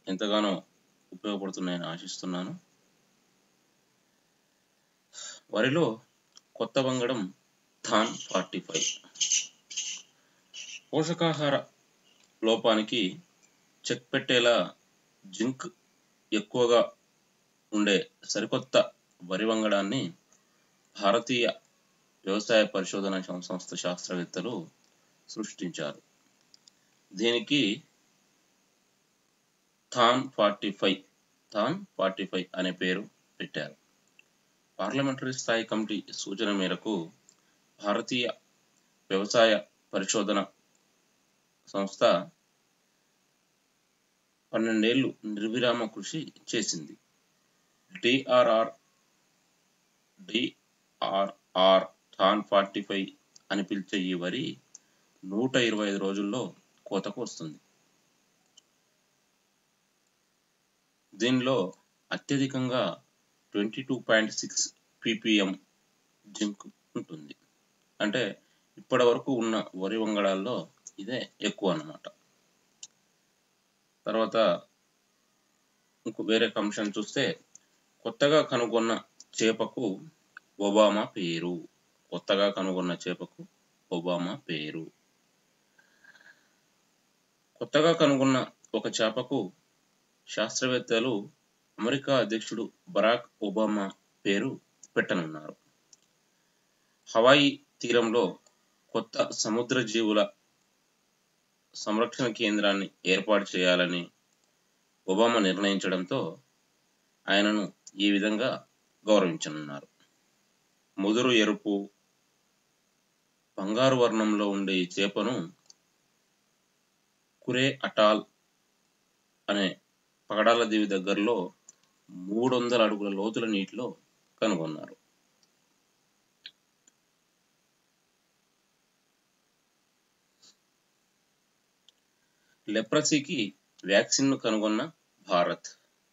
ఎంతగానో ఉపయోగపడుతున్నాయని ఆశిస్తున్నాను. వరిలో కొత్త వంగడం థాన్ 45 పోషకాహార లోపానికి చెక్ పెట్టేలా జింక్ ఎక్కువగా ఉండే సరికొత్త వరి వంగడాన్ని భారతీయ వ్యవసాయ పరిశోధన సంస్థ శాస్త్రవేత్తలు సృష్టించారు. దీనికి థాన్ 45 అనే పేరు పెట్టారు. పార్లమెంటరీ స్థాయి కమిటీ సూచన మేరకు భారతీయ వ్యవసాయ పరిశోధన సంస్థ 12 ఏళ్లు నిర్విరామ కృషి చేసింది. డిఆర్ఆర్ థాన్ 45 అని పిలిచే ఈ వరి 125 రోజుల్లో కోతకు వస్తుంది. దీనిలో అత్యధికంగా 22.6 ppm జింక్ ఉంటుంది. అంటే ఇప్పటి వరకు ఉన్న వరి వంగడాల్లో ఇదే ఎక్కువ అన్నమాట. తర్వాత ఇంకో వేరే అంశం చూస్తే కొత్తగా కనుగొన్న చేపకు ఒబామా పేరు. కొత్తగా కనుగొన్న చేపకు ఒబామా పేరు. కొత్తగా కనుగొన్న ఒక చేపకు శాస్త్రవేత్తలు అమెరికా అధ్యక్షుడు బరాక్ ఒబామా పేరు పెట్టనున్నారు. హవాయి తీరంలో కొత్త సముద్ర జీవుల సంరక్షణ కేంద్రాన్ని ఏర్పాటు చేయాలని ఒబామా నిర్ణయించడంతో ఆయనను ఈ విధంగా గౌరవించనున్నారు. ముదురు ఎరుపు, బంగారు వర్ణంలో ఉండే ఈ చేపను కురే అటాల్ అనే పగడాల దీవి దగ్గరలో 300 అడుగుల లోతుల నీటిలో కనుగొన్నారు. లెప్రసీకి వ్యాక్సిన్ ను కనుగొన్న భారత్.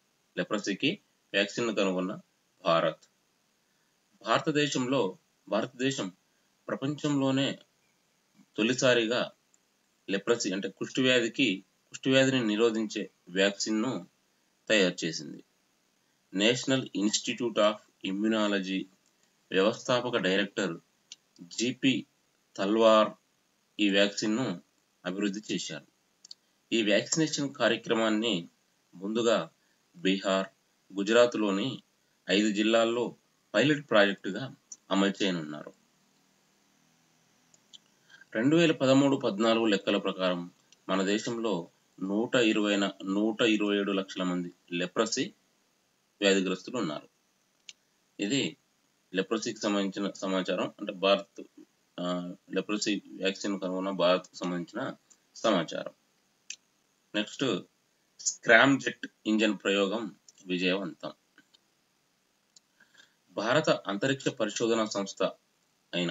భారతదేశం ప్రపంచంలోనే తొలిసారిగా లెప్రసీ అంటే కుష్ఠవ్యాధిని నిరోధించే వ్యాక్సిన్ ను తయారు చేసింది. నేషనల్ ఇన్స్టిట్యూట్ ఆఫ్ ఇమ్యునాలజీ వ్యవస్థాపక డైరెక్టర్ జిపి తల్వార్ ఈ వ్యాక్సిన్ ను అభివృద్ధి చేశారు. ఈ వ్యాక్సినేషన్ కార్యక్రమాన్ని ముందుగా బీహార్, గుజరాత్లోని 5 జిల్లాల్లో పైలట్ ప్రాజెక్టుగా అమలు చేయనున్నారు. 2013-14 లెక్కల ప్రకారం మన దేశంలో 127 లక్షల మంది లెప్రసీ వ్యాధిగ్రస్తులు ఉన్నారు. ఇది లెప్రసీకి సంబంధించిన సమాచారం. అంటే భారత్ లెప్రసీ వ్యాక్సిన్ కనుగొన్న భారత్కు సంబంధించిన సమాచారం. నెక్స్ట్, స్క్రామ్ జెట్ ఇంజన్ ప్రయోగం విజయవంతం. భారత అంతరిక్ష పరిశోధన సంస్థ అయిన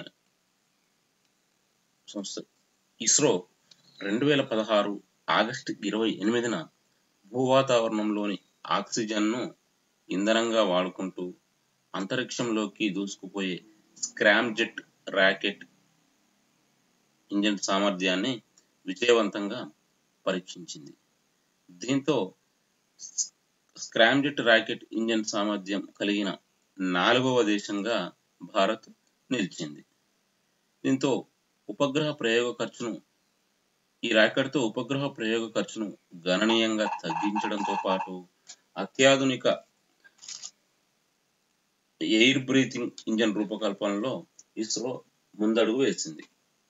ఇస్రో 2016 ఆగస్టు 28న భూవాతావరణంలోని ఆక్సిజన్ను ఇంధనంగా వాడుకుంటూ అంతరిక్షంలోకి దూసుకుపోయే స్క్రామ్ జెట్ రాకెట్ ఇంజన్ సామర్థ్యాన్ని విజయవంతంగా పరీక్షించింది. దీంతో స్క్రామ్ జెట్ రాకెట్ ఇంజన్ సామర్థ్యం కలిగిన 4వ దేశంగా భారత్ నిలిచింది. దీంతో ఈ రాకెట్తో ఉపగ్రహ ప్రయోగ ఖర్చును గణనీయంగా తగ్గించడంతో పాటు అత్యాధునిక ఎయిర్ బ్రీతింగ్ ఇంజన్ రూపకల్పనలో ఇస్రో ముందడుగు వేసింది.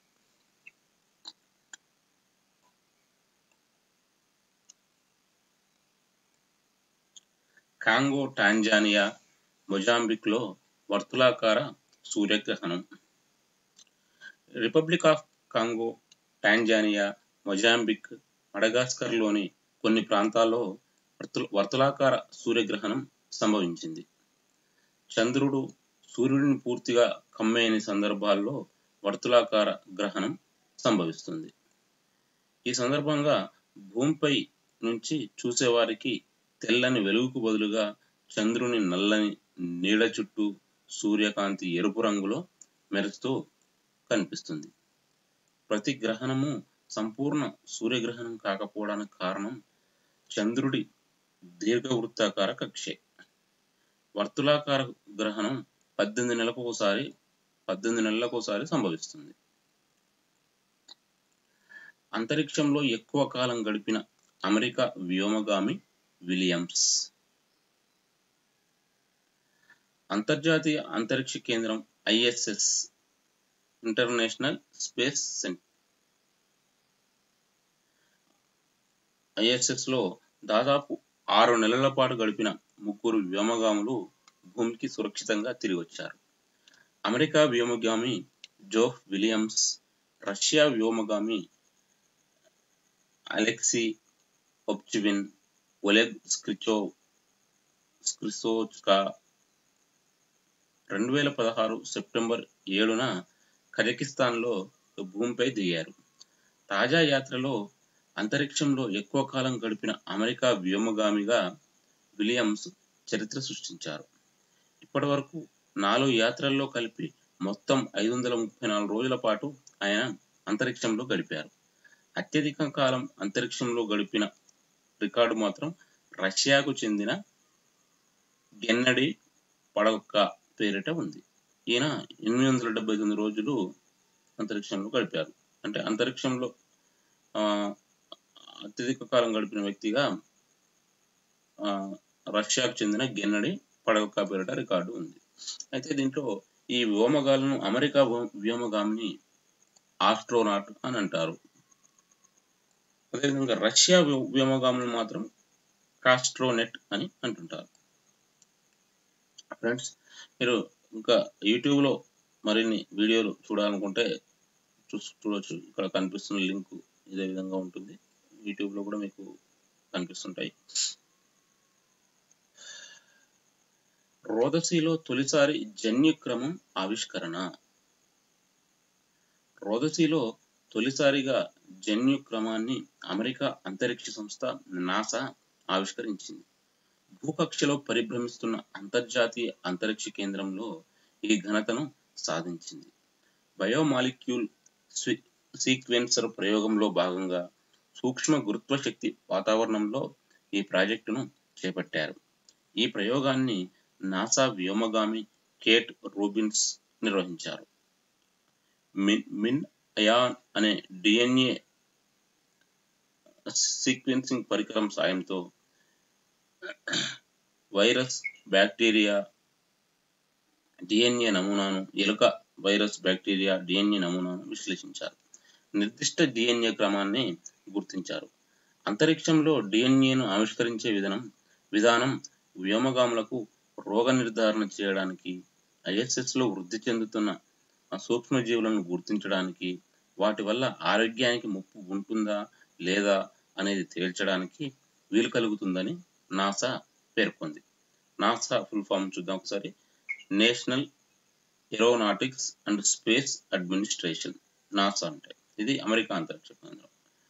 కాంగో, టాంజానియా, మొజాంబిక్ లో వర్తులాకార సూర్యగ్రహణం. Republic of Congo, Tanzania, Mozambique, Madagascar లోని కొన్ని ప్రాంతాల్లో వర్తులాకార సూర్యగ్రహణం సంభవించింది. చంద్రుడు సూర్యుడిని పూర్తిగా కమ్మేయని సందర్భాల్లో వర్తులాకార గ్రహణం సంభవిస్తుంది. ఈ సందర్భంగా భూమిపై నుంచి చూసేవారికి తెల్లని వెలుగుకు బదులుగా చంద్రుని నల్లని నీడ చుట్టూ సూర్యకాంతి ఎరుపు రంగులో మెరుస్తూ కనిపిస్తుంది. ప్రతి గ్రహణము సంపూర్ణ సూర్యగ్రహణం కాకపోవడానికి కారణం చంద్రుడి దీర్ఘవృత్తాకార కక్షే. వర్తులాకార గ్రహణం 18 నెలలకోసారి సంభవిస్తుంది. అంతరిక్షంలో ఎక్కువ కాలం గడిపిన అమెరికా వ్యోమగామి విలియమ్స్. అంతర్జాతీయ అంతరిక్ష కేంద్రం ISS international space centre ISS లో దాదాపు 6 నెలల పాటు గడిపిన 3 వ్యోమగాములు భూమికి సురక్షితంగా తిరిగి వచ్చారు. అమెరికా వ్యోమగామి జోఫ్ విలియమ్స్, రష్యా వ్యోమగామి Alexei Ovchinin, Oleg Skripochka 2016 September 7న కజకిస్తాన్లో భూమిపై దిగారు. తాజా యాత్రలో అంతరిక్షంలో ఎక్కువ కాలం గడిపిన అమెరికా వ్యోమగామిగా విలియమ్స్ చరిత్ర సృష్టించారు. ఇప్పటివరకు 4 యాత్రల్లో కలిపి మొత్తం 534 రోజుల పాటు ఆయన అంతరిక్షంలో గడిపారు. అత్యధిక కాలం అంతరిక్షంలో గడిపిన రికార్డు మాత్రం రష్యాకు చెందిన గెన్నడీ పడొక్క పేరిట ఉంది. ఈయన 879 రోజులు అంతరిక్షంలో గడిపారు. అంటే అంతరిక్షంలో అత్యధిక కాలం గడిపిన వ్యక్తిగా రష్యాకు చెందిన గెన్నడీ పడొక్క పేరిట రికార్డు ఉంది. అయితే దీంట్లో ఈ వ్యోమగాలను అమెరికా వ్యోమగామిని ఆస్ట్రోనాట్ అని అంటారు. అదేవిధంగా రష్యా వ్యోమగాములు మాత్రం కాస్ట్రోనెట్ అని అంటుంటారు. ఫ్రెండ్స్, మీరు ఇంకా యూట్యూబ్లో మరిన్ని వీడియోలు చూడాలనుకుంటే చూడొచ్చు. ఇక్కడ కనిపిస్తున్న లింక్ ఇదే విధంగా ఉంటుంది. యూట్యూబ్లో కూడా మీకు కనిపిస్తుంటాయి. రోదసీలో తొలిసారి జన్యుక్రమం ఆవిష్కరణ. రోదసీలో తొలిసారిగా జన్యుక్రమాన్ని అమెరికా అంతరిక్ష సంస్థ నాసా ఆవిష్కరించింది. భూకక్షలో పరిభ్రమిస్తున్న అంతర్జాతీయ అంతరిక్ష కేంద్రంలో ఈ ఘనతను సాధించింది. బయోమాలిక్యూల్ సీక్వెన్సర్ ప్రయోగంలో భాగంగా సూక్ష్మ గురుత్వ శక్తి వాతావరణంలో ఈ ప్రాజెక్టును చేపట్టారు. ఈ ప్రయోగాన్ని నాసా వ్యోమగామి కేట్ రూబిన్స్ నిర్వహించారు. మిన్ అయాన్ అనే DNA సీక్వెన్సింగ్ పరికరం సాయంతో వైరస్, బ్యాక్టీరియా DNA నమూనాను, ఎలుక వైరస్, బ్యాక్టీరియా DNA నమూనాను విశ్లేషించారు. నిర్దిష్ట DNA క్రమాన్ని గుర్తించారు. అంతరిక్షంలో DNAను ఆవిష్కరించే విధానం వ్యోమగాములకు రోగ నిర్ధారణ చేయడానికి, ISSలో వృద్ధి చెందుతున్న సూక్ష్మజీవులను గుర్తించడానికి, వాటి వల్ల ఆరోగ్యానికి ముప్పు ఉంటుందా లేదా అనేది తేల్చడానికి వీలు కలుగుతుందని నాసా పేర్కొంది. నాసా ఫుల్ ఫామ్ చూద్దాం ఒకసారి. National aeronautics and space administration. NASA అంటే ఇది అమెరికా అంతరిక్ష కేంద్రం.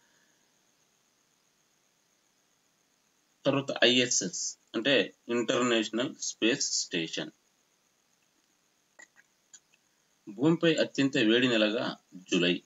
తర్వాత ISS అంటే ఇంటర్నేషనల్ స్పేస్ స్టేషన్. భూమిపై అత్యంత వేడి నెలగా జూలై.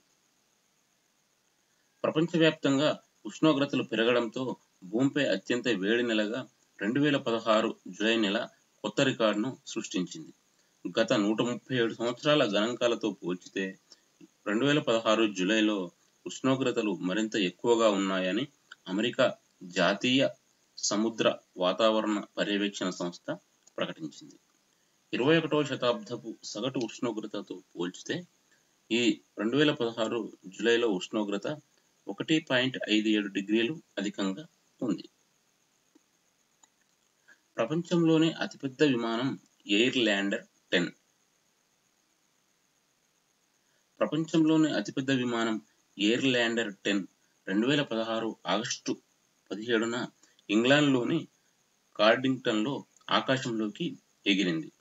ప్రపంచవ్యాప్తంగా ఉష్ణోగ్రతలు పెరగడంతో భూమిపై అత్యంత వేడి నెలగా 2016 జూలై నెల కొత్త రికార్డును సృష్టించింది. గత 137 సంవత్సరాల గణాంకాలతో పోల్చితే 2016 జూలైలో ఉష్ణోగ్రతలు మరింత ఎక్కువగా ఉన్నాయని అమెరికా జాతీయ సముద్ర వాతావరణ పర్యవేక్షణ సంస్థ ప్రకటించింది. 21వ శతాబ్దపు సగటు ఉష్ణోగ్రతతో పోల్చితే ఈ 2016 జూలైలో ఉష్ణోగ్రత 1.57 డిగ్రీలు అధికంగా ఉంది. ప్రపంచంలోనే అతిపెద్ద విమానం ఎయిర్ ల్యాండర్ 10. ప్రపంచంలోనే అతిపెద్ద విమానం ఎయిర్ ల్యాండర్ 10 2016 ఆగస్టు 17న ఇంగ్లాండ్లోని కార్డింగ్టన్లో ఆకాశంలోకి ఎగిరింది.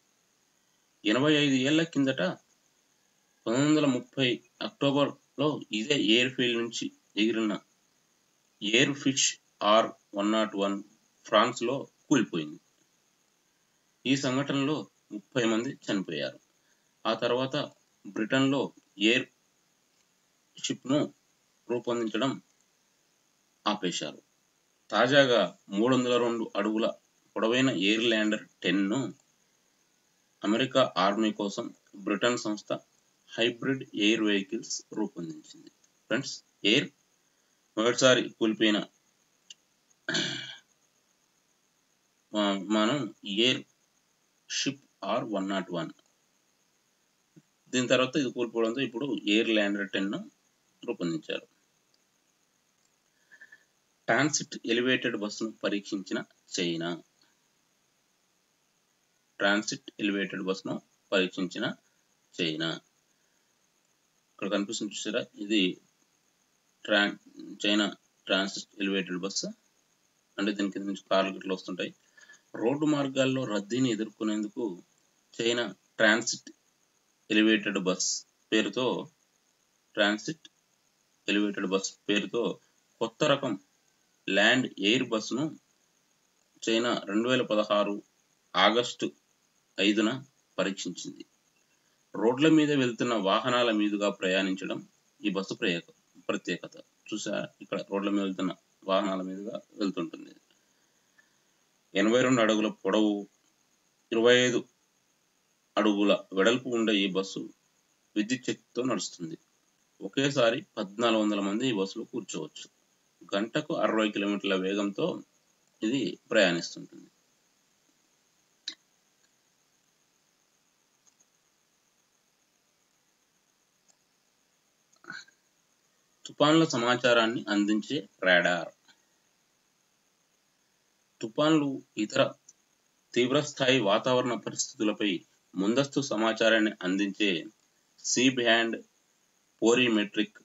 85 ఏళ్ల కిందట 1930 అక్టోబర్లో ఇదే ఎయిర్ ఫీల్డ్ నుంచి ఎగిరిన ఎయిర్ ఫిష్ R101 ఫ్రాన్స్లో కూలిపోయింది. ఈ సంఘటనలో 30 మంది చనిపోయారు. ఆ తర్వాత బ్రిటన్లో ఎయిర్ షిప్ను రూపొందించడం ఆపేశారు. తాజాగా 302 అడుగుల పొడవైన ఎయిర్ ల్యాండర్ 10ను అమెరికా ఆర్మీ కోసం బ్రిటన్ సంస్థ హైబ్రిడ్ ఎయిర్ వెహికల్స్ రూపొందించింది. ఫ్రెండ్స్, ఎయిర్ మొదటిసారి కూలిపోయిన మనం ఎయిర్ షిప్ R101. దీని తర్వాత ఇది కూలిపోవడంతో ఇప్పుడు ఎయిర్ ల్యాండర్ 10ను రూపొందించారు. ట్రాన్సిట్ ఎలివేటెడ్ బస్సును పరీక్షించిన చైనా. ట్రాన్సిట్ ఎలివేటెడ్ బస్సును పరీక్షించిన చైనా. ఇక్కడ కనిపిస్తుంది చూసారా, ఇది చైనా ట్రాన్సిట్ ఎలివేటెడ్ బస్సు. అంటే దీని కింద నుంచి కార్లు గిట్ల వస్తుంటాయి. రోడ్డు మార్గాల్లో రద్దీని ఎదుర్కొనేందుకు చైనా ట్రాన్సిట్ ఎలివేటెడ్ బస్ పేరుతో కొత్త రకం ల్యాండ్ ఎయిర్ బస్సును చైనా 2016 ఆగస్టు 5న పరీక్షించింది. రోడ్ల మీద వెళ్తున్న వాహనాల మీదుగా ప్రయాణించడం ఈ బస్సు ప్రత్యేకత. చూసా, ఇక్కడ రోడ్ల మీద వెళ్తున్న వాహనాల మీదుగా వెళ్తుంటుంది. 82 అడుగుల పొడవు, 25 అడుగుల వెడల్పు ఉండే ఈ బస్సు విద్యుత్ శక్తితో నడుస్తుంది. ఒకేసారి 1400 మంది ఈ బస్సులో కూర్చోవచ్చు. గంటకు 60 కిలోమీటర్ల వేగంతో ఇది ప్రయాణిస్తుంటుంది. తుఫాన్ల సమాచారాన్ని అందించే రాడార్. తుఫాన్లు, ఇతర తీవ్రస్థాయి వాతావరణ పరిస్థితులపై ముందస్తు సమాచారాన్ని అందించే సి బ్యాండ్ పోరిమెట్రిక్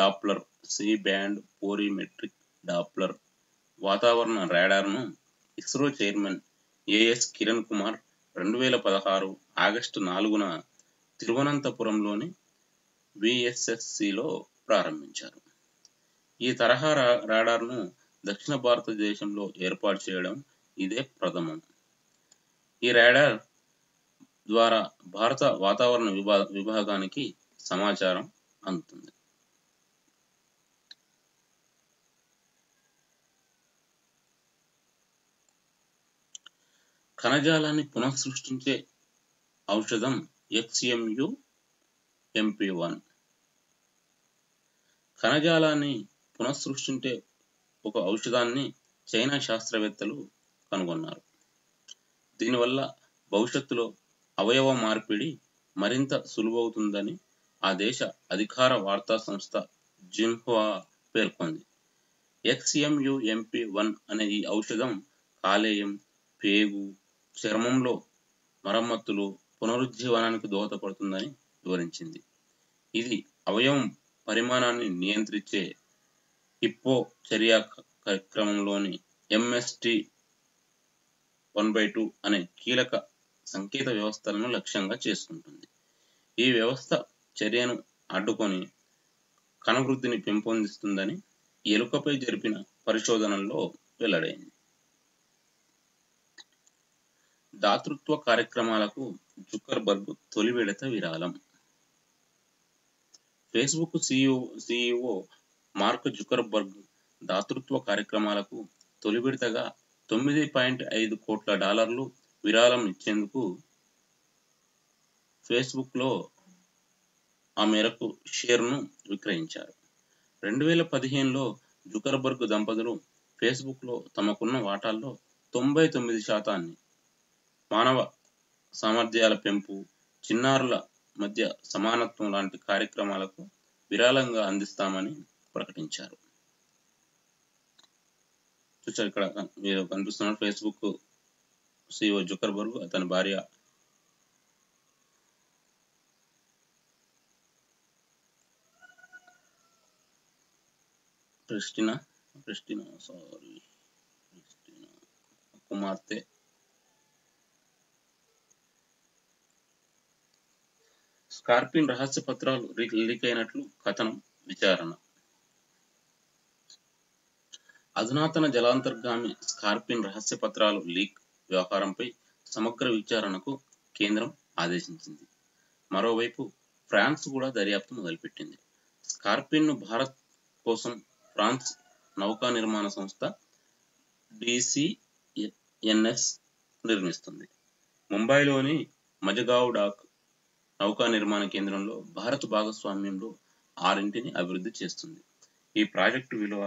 డాప్లర్ వాతావరణ రాడార్ను ISRO chairman AS Kiran Kumar 2016 August 4న తిరువనంతపురంలోని విఎస్ఎస్సిలో ప్రారంభించారు. ఈ తరహా రాడార్ను దక్షిణ భారతదేశంలో ఏర్పాటు చేయడం ఇదే ప్రథమం. ఈ రాడార్ ద్వారా భారత వాతావరణ విభాగానికి సమాచారం అందుతుంది. కణజాలాన్ని పునఃసృష్టించే ఔషధం XMU-MP1. కణజాలాన్ని పునఃసృష్టించే ఒక ఔషధాన్ని చైనా శాస్త్రవేత్తలు కనుగొన్నారు. దీనివల్ల భవిష్యత్తులో అవయవ మార్పిడి మరింత సులువవుతుందని ఆ దేశ అధికార వార్తా సంస్థ జిన్హువా పేర్కొంది. XMU-MP1 అనే ఈ ఔషధం కాలేయం, పేగు, చర్మంలో మరమ్మతులు, పునరుజ్జీవనానికి దోహదపడుతుందని వివరించింది. ఇది అవయవం పరిమాణాన్ని నియంత్రించే హిప్పో చర్యా కార్యక్రమంలోని MST1/2 అనే కీలక సంకేత వ్యవస్థలను లక్ష్యంగా చేసుకుంటుంది. ఈ వ్యవస్థ చర్యను అడ్డుకొని కణవృద్ధిని పెంపొందిస్తుందని ఎలుకపై జరిపిన పరిశోధనల్లో వెల్లడైంది. దాతృత్వ కార్యక్రమాలకు జుకర్బర్గ్ తొలి విడత విరాళం. ఫేస్బుక్ CEO మార్క్ జుకర్బర్గ్ దాతృత్వ కార్యక్రమాలకు తొలి విడతగా $9.5 కోట్ల విరాళం ఇచ్చేందుకు ఫేస్బుక్లో ఆ మేరకు షేర్ను విక్రయించారు. 2015లో జుకర్బర్గ్ దంపతులు ఫేస్బుక్లో తమకున్న వాటాల్లో 99% మానవ సామర్థ్యాల పెంపు, చిన్నారుల మధ్య సమానత్వం లాంటి కార్యక్రమాలకు విరాళంగా అందిస్తామని ప్రకటించారు. చూసారు, ఇక్కడ మీరు కనిపిస్తున్నారు ఫేస్బుక్ CEO జుకర్బర్గ్, అతని భార్య క్రిస్టినా కుమార్తె స్కార్పిన్ రహస్య పత్రాలు లీక్ అయినట్లు కథనం విచారణ. అధునాతన జలాంతర్గామి స్కార్పిన్ రహస్య పత్రాలు లీక్ వ్యవహారంపై సమగ్ర విచారణకు కేంద్రం ఆదేశించింది. మరోవైపు ఫ్రాన్స్ కూడా దర్యాప్తు మొదలుపెట్టింది. స్కార్పిన్ను భారత్ కోసం ఫ్రాన్స్ నౌకా నిర్మాణ సంస్థ డిసిఎన్ఎస్ నిర్మిస్తుంది. ముంబైలోని మజగావ్ డాక్ నౌకా నిర్మాణ కేంద్రంలో భారత్ భాగస్వామ్యంలో 6 అభివృద్ధి చేస్తుంది. ఈ ప్రాజెక్టు విలువ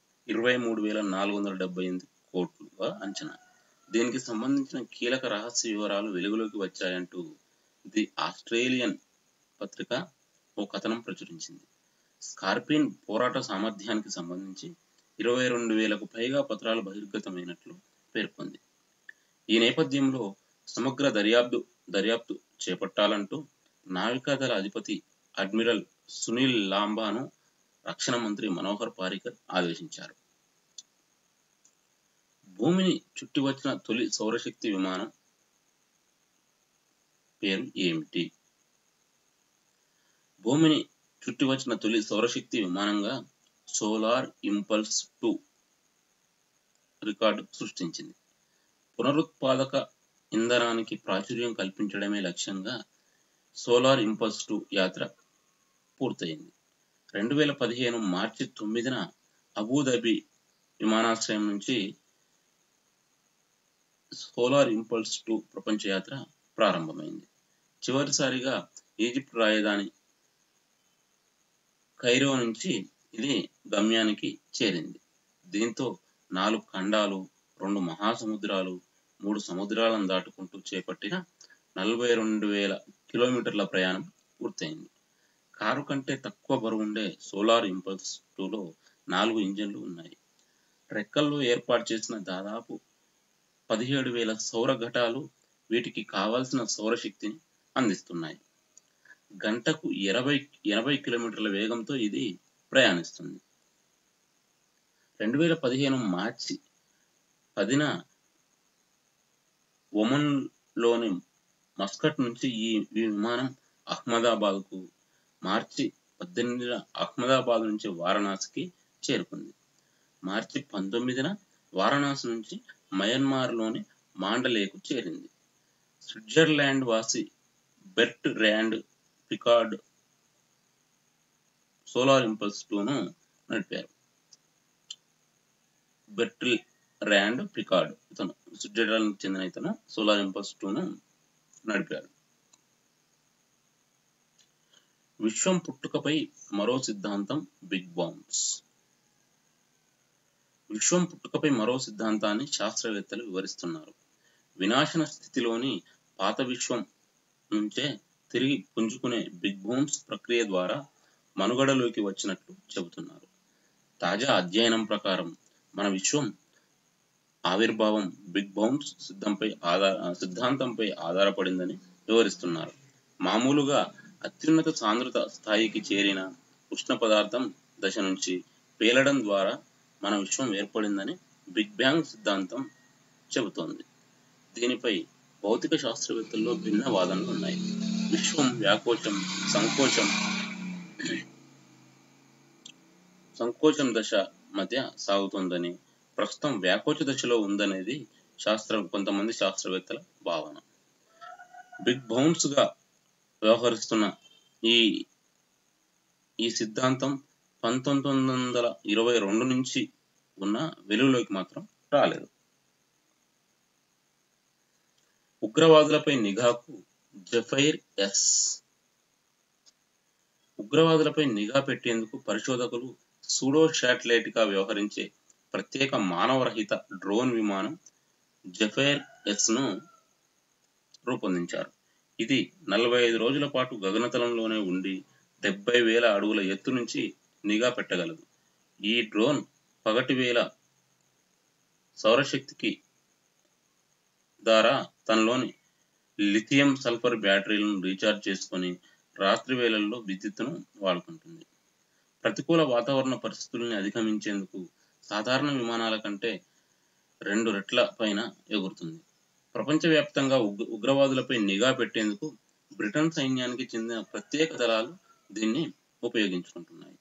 23,478 కోట్లుగా అంచనా. దీనికి సంబంధించిన కీలక రహస్య వివరాలు వెలుగులోకి వచ్చాయంటూ ది ఆస్ట్రేలియన్ పత్రిక ఓ కథనం ప్రచురించింది. స్కార్పిన్ పోరాట సామర్థ్యానికి సంబంధించి 22,000కు పైగా పత్రాలు బహిర్గతమైనట్లు పేర్కొంది. ఈ నేపథ్యంలో సమగ్ర దర్యాప్తు చేపట్టాలంటూ నావికాదళ అధిపతి అడ్మిరల్ సునీల్ లాంబాను రక్షణ మంత్రి మనోహర్ పారికర్ ఆదేశించారు. భూమిని చుట్టి వచ్చిన తొలి సౌరశక్తి విమానం పేరు ఏమిటి? భూమిని చుట్టి వచ్చిన తొలి సౌరశక్తి విమానంగా సోలార్ ఇంపల్స్ 2 రికార్డు సృష్టించింది. పునరుత్పాదక ఇంధనానికి ప్రాచుర్యం కల్పించడమే లక్ష్యంగా సోలార్ ఇంపల్స్ 2 యాత్ర పూర్తయింది. 2015 మార్చి 9న అబుదాబి విమానాశ్రయం నుంచి సోలార్ ఇంపల్స్ 2 ప్రపంచ యాత్ర ప్రారంభమైంది. చివరిసారిగా ఈజిప్ట్ రాజధాని కైరో నుంచి ఇది గమ్యానికి చేరింది. దీంతో 4 ఖండాలు, 2 మహాసముద్రాలు, 3 సముద్రాలను దాటుకుంటూ చేపట్టిన 42,000 కిలోమీటర్ల ప్రయాణం పూర్తయింది. కారు కంటే తక్కువ బరువుండే సోలార్ ఇంపల్స్ 2లో 4 ఇంజన్లు ఉన్నాయి. రెక్కల్లో ఏర్పాటు చేసిన దాదాపు 17,000 సౌర ఘటాలు వీటికి కావాల్సిన సౌరశక్తిని అందిస్తున్నాయి. గంటకు 80 కిలోమీటర్ల వేగంతో ఇది ప్రయాణిస్తుంది. 2015 మార్చి 10న ఒమన్లోని మస్కట్ నుంచి ఈ విమానం అహ్మదాబాద్కు, మార్చి 18న అహ్మదాబాద్ నుంచి వారణాసికి చేరుకుంది. మార్చి 19న వారణాసి నుంచి మయన్మార్లోని మాండలేకు చేరింది. స్విట్జర్లాండ్ వాసి Bertrand Piccard solar impulse 2ను నడిపారు. బెర్ట్రిల్ ర్యాండ్ పికార్డ్ ఇతను స్విట్జర్లాండ్కి చెందిన ఇతను సోలార్ ఇంపల్స్ 2ను నడిపారు. విశ్వం పుట్టుకపై మరో సిద్ధాంతం బిగ్ బౌన్స్. విశ్వం పుట్టుకపై మరో సిద్ధాంతాన్ని శాస్త్రవేత్తలు వివరిస్తున్నారు. వినాశన స్థితిలోని పాత విశ్వం నుంచే తిరిగి పుంజుకునే బిగ్ బౌన్స్ ప్రక్రియ ద్వారా మనుగడలోకి వచ్చినట్లు చెబుతున్నారు. తాజా అధ్యయనం ప్రకారం మన విశ్వం ఆవిర్భావం బిగ్ బౌన్స్ సిద్ధాంతంపై ఆధారపడిందని వివరిస్తున్నారు. మామూలుగా అత్యున్నత సాంద్రత స్థాయికి చేరిన ఉష్ణ పదార్థం దశ నుంచి పేలడం ద్వారా మన విశ్వం ఏర్పడిందని బిగ్ బ్యాంగ్ సిద్ధాంతం చెబుతోంది. దీనిపై భౌతిక శాస్త్రవేత్తల్లో భిన్న వాదనలు ఉన్నాయి. విశ్వం సంకోచం దశ మధ్య సాగుతోందని, ప్రస్తుతం వ్యాకోచ దశలో ఉందనేది కొంతమంది శాస్త్రవేత్తల భావన. బిగ్ బౌన్స్ గా వ్యవహరిస్తున్న ఈ సిద్ధాంతం 1922 నుంచి ఉన్న వెలుగులోకి మాత్రం రాలేదు. ఉగ్రవాదులపై నిఘాకు జెఫైర్ ఎస్. ఉగ్రవాదులపై నిఘా పెట్టేందుకు పరిశోధకులు సూడో శాటిలైట్ గా వ్యవహరించే ప్రత్యేక మానవరహిత డ్రోన్ విమానం జెఫైర్ ఎస్ ను రూపొందించారు. ఇది 45 రోజుల పాటు గగనతలంలోనే ఉండి 70,000 అడుగుల ఎత్తు నుంచి నిఘా పెట్టగలదు. ఈ డ్రోన్ పగటి వేళ సౌరశక్తికి ద్వారా తనలోని లిథియం సల్ఫర్ బ్యాటరీలను రీఛార్జ్ చేసుకొని రాత్రి వేళల్లో విద్యుత్తును వాడుకుంటుంది. ప్రతికూల వాతావరణ పరిస్థితుల్ని అధిగమించేందుకు సాధారణ విమానాల కంటే 2 రెట్ల పైన ఎగురుతుంది. ప్రపంచవ్యాప్తంగా ఉగ్రవాదులపై నిఘా పెట్టేందుకు బ్రిటన్ సైన్యానికి చెందిన ప్రత్యేక దళాలు దీన్ని ఉపయోగించుకుంటున్నాయి.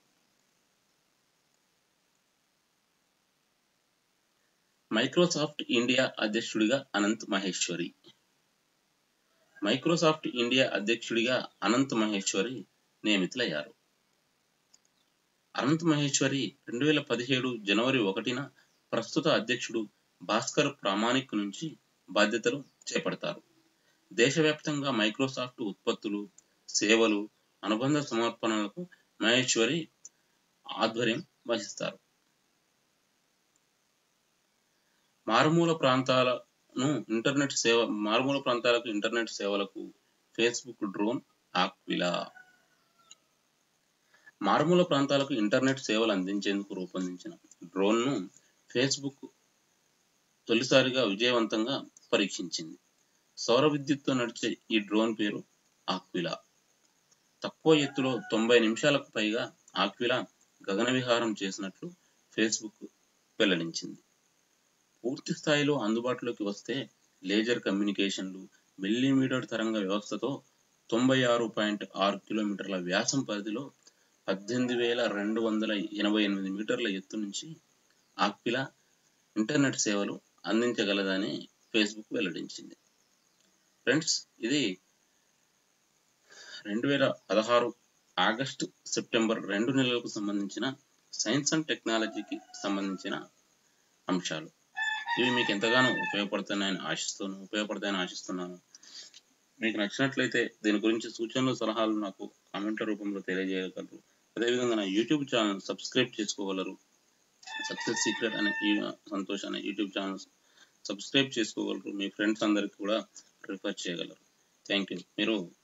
మైక్రోసాఫ్ట్ ఇండియా అధ్యక్షుడిగా అనంత్ మహేశ్వరి. మైక్రోసాఫ్ట్ ఇండియా అధ్యక్షుడిగా అనంత్ మహేశ్వరి నియమితులయ్యారు. అనంత్ మహేశ్వరి 2017 జనవరి 1న ప్రస్తుత అధ్యక్షుడు భాస్కర్ ప్రామాణిక్ నుంచి బాధ్యతలు చేపడతారు. దేశవ్యాప్తంగా మైక్రోసాఫ్ట్ ఉత్పత్తులు, సేవలు, అనుబంధ సమర్పణలకు మహేశ్వరి ఆధ్వర్యం వహిస్తారు. మారుమూల ప్రాంతాలకు ఇంటర్నెట్ సేవలకు ఫేస్బుక్ డ్రోన్ ఆక్విలా. మారుమూల ప్రాంతాలకు ఇంటర్నెట్ సేవలు అందించేందుకు రూపొందించిన డ్రోన్ను ఫేస్బుక్ తొలిసారిగా విజయవంతంగా పరీక్షించింది. సౌర విద్యుత్తో నడిచే ఈ డ్రోన్ పేరు ఆక్విలా. తక్కువ ఎత్తులో 90 నిమిషాలకు పైగా ఆక్విలా గగన విహారం చేసినట్లు ఫేస్బుక్ వెల్లడించింది. పూర్తి స్థాయిలో అందుబాటులోకి వస్తే లేజర్ కమ్యూనికేషన్లు, మిల్లీమీటర్ తరంగ వ్యవస్థతో 96.6 కిలోమీటర్ల వ్యాసం పరిధిలో 18,288 మీటర్ల ఎత్తు నుంచి ఆక్విలా ఇంటర్నెట్ సేవలు అందించగలదని ఫేస్బుక్ వెల్లడించింది. ఫ్రెండ్స్, ఇది 2016 ఆగస్టు సెప్టెంబర్ 2 నెలలకు సంబంధించిన సైన్స్ అండ్ టెక్నాలజీకి సంబంధించిన అంశాలు. ఇవి మీకు ఎంతగానో ఉపయోగపడతాయని ఆశిస్తున్నాను. మీకు నచ్చినట్లయితే దీని గురించి సూచనలు, సలహాలు నాకు కామెంట్ల రూపంలో తెలియజేయగలరు. అదేవిధంగా నా యూట్యూబ్ ఛానల్ సబ్స్క్రైబ్ చేసుకోగలరు. సక్సెస్ సీక్రెట్ అనే సంతోష్ అనే యూట్యూబ్ ఛానల్ సబ్స్క్రైబ్ చేసుకోగలరు. మీ ఫ్రెండ్స్ అందరికి కూడా రిఫర్ చేయగలరు. Thank you. మీరు